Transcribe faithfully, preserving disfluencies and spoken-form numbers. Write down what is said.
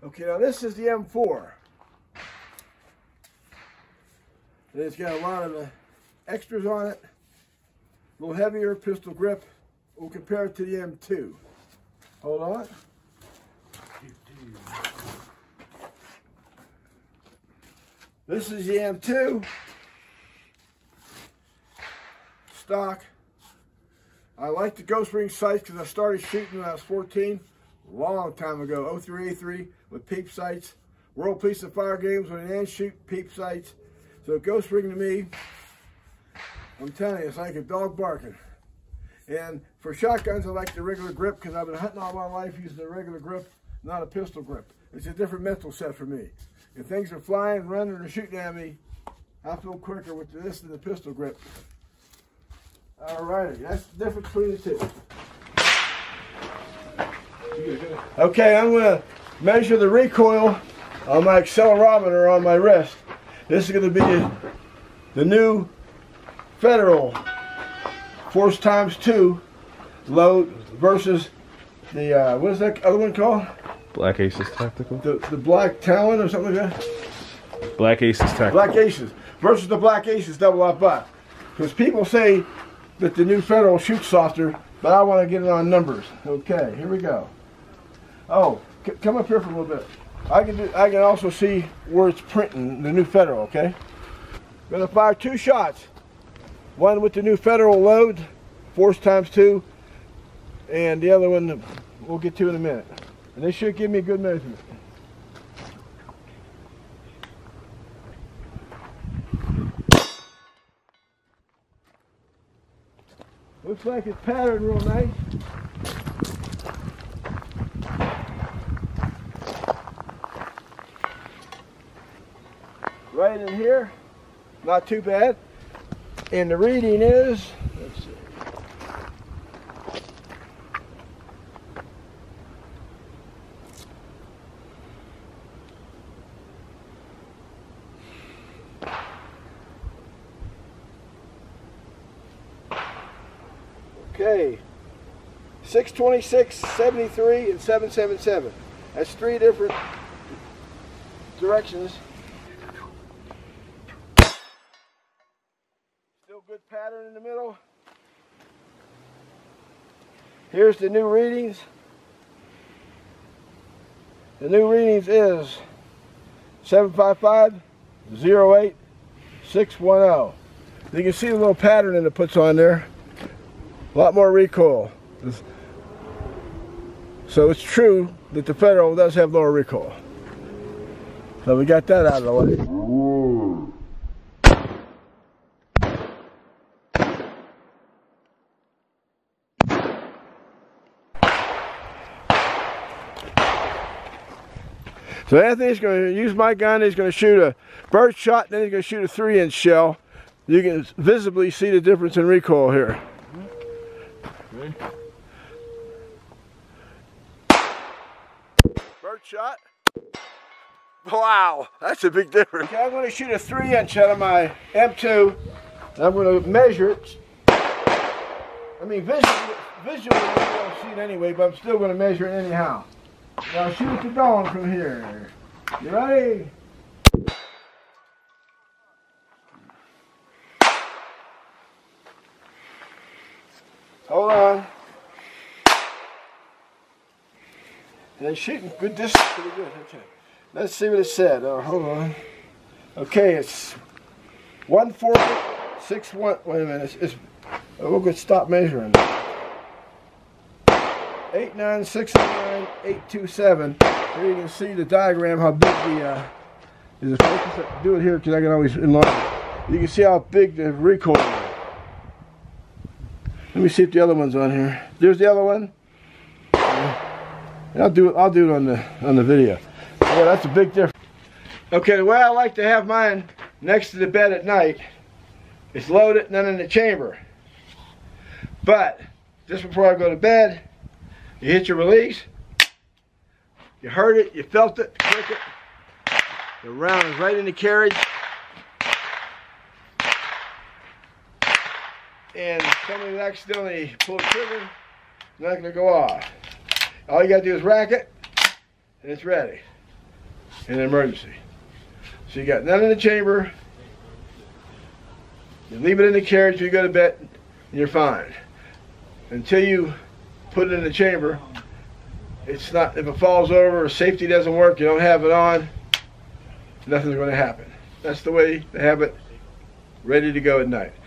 Okay, now this is the M four. And it's got a lot of uh, extras on it. A little heavier pistol grip. We'll compare it to the M two. Hold on. This is the M two. Stock. I like the Ghost Ring sights because I started shooting when I was fourteen. Long time ago. oh three A three with peep sights. World Police and Fire Games with an and shoot peep sights. So Ghost Ring to me, I'm telling you, it's like a dog barking. And for shotguns, I like the regular grip because I've been hunting all my life using the regular grip, not a pistol grip. It's a different mental set for me. If things are flying, running, or shooting at me, I feel quicker with this than the pistol grip. Alrighty, that's the difference between the two. Okay, I'm going to measure the recoil on my accelerometer on my wrist. This is going to be the new Federal Force times two load versus the, uh, what is that other one called? Black Aces Tactical? The, the Black Talon or something like that? Black Aces Tactical. Black Aces versus the Black Aces double up butt. Because people say that the new Federal shoots softer, but I want to get it on numbers. Okay, here we go. Oh, c come up here for a little bit. I can do, I can also see where it's printing the new Federal. Okay, I'm gonna fire two shots. One with the new Federal load, Force times two, and the other one we'll get to in a minute. And they should give me a good measurement. Looks like it's patterned real nice. Right in here, not too bad. And the reading is, let's see. Okay, six twenty-six, seventy-three, and seven seventy-seven. That's three different directions. Still good pattern in the middle. Here's the new readings. The new readings is seven five five, zero eight, six one zero. You can see the little pattern that it puts on there. A lot more recoil. So it's true that the Federal does have lower recoil. So we got that out of the way. So Anthony's going to use my gun. He's going to shoot a bird shot, and then he's going to shoot a three inch shell. You can visibly see the difference in recoil here. Bird shot. Wow, that's a big difference. Okay, I'm going to shoot a three inch out of my M two. I'm going to measure it. I mean, visually, visually you don't see it anyway, but I'm still going to measure it anyhow. Now shoot the dawn from here. You ready? Hold on. And then shooting good distance, pretty good. Okay. Let's see what it said. Oh, hold on. Okay, it's one forty, six one. Wait a minute. It's, it's we'll get stop measuring. eight nine six nine eight two seven. Here you can see the diagram how big the uh, is. It focus? Do it here because I can always enlarge it. You can see how big the recoil is. Let me see if the other one's on here. There's the other one. I'll do it. I'll do it on the on the video. Yeah, that's a big difference. Okay, the way I like to have mine next to the bed at night, it's loaded and then in the chamber. But just before I go to bed, you hit your release. You heard it. You felt it. Click it. The round is right in the carriage. And somebody accidentally pull the trigger, it's not going to go off. All you got to do is rack it, and it's ready. in an emergency. So you got none in the chamber. You leave it in the carriage when you go to bed, and you're fine. Until you put it in the chamber, it's not, if it falls over or safety doesn't work, you don't have it on, nothing's going to happen. That's the way to have it ready to go at night.